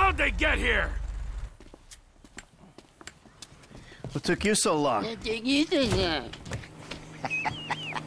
How'd they get here? What took you so long?